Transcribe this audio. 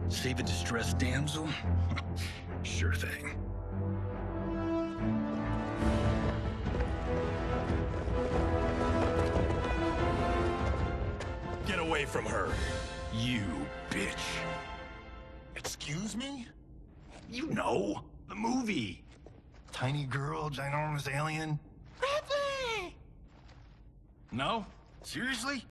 Save a distressed damsel? Sure thing. Get away from her. You bitch. Excuse me? You know, the movie. Tiny girl, ginormous alien. Bradley! No? Seriously?